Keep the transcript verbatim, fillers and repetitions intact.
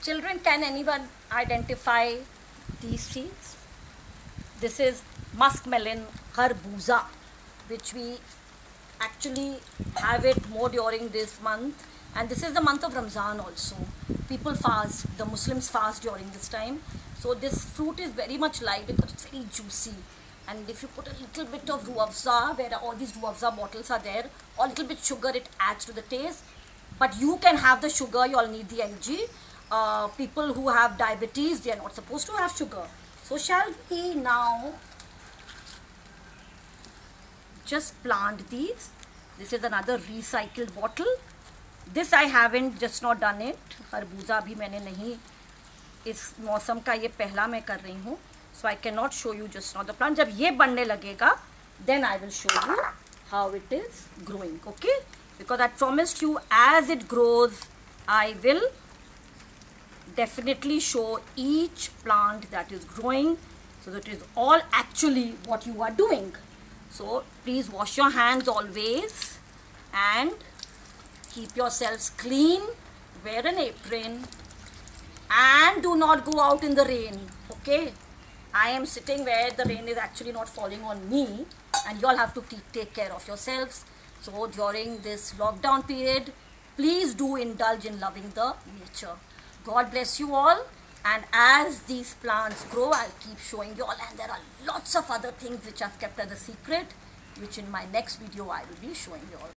Children, can anyone identify these seeds? This is muskmelon kharbuza, which we actually have it more during this month, and this is the month of Ramzan also. People fast, the Muslims fast during this time. So this fruit is very much liked because it's very juicy. And if you put a little bit of ruah afza, where all these ruah afza bottles are there, or a little bit sugar, it adds to the taste. But you can have the sugar, you all need the L G. Uh, people who have diabetes, they are not supposed to have sugar. So shall we now just plant these? This is another recycled bottle. This I haven't just not done it. खरबूजा भी मैंने नहीं, इस मौसम का ये पहला मैं कर रही हूँ. So I cannot show you just now the plant. जब ये बनने लगेगा, then I will show you how it is growing. Okay? Because I promised you, as it grows, I will definitely show each plant that is growing, so that it is all actually what you are doing. So please wash your hands always and keep yourselves clean, wear an apron, and do not go out in the rain. Okay, I am sitting where the rain is actually not falling on me, and you all have to take care of yourselves. So during this lockdown period, please do indulge in loving the nature. God bless you all, and as these plants grow, I'll keep showing you all, and there are lots of other things which I've kept as a secret, which in my next video I will be showing you all.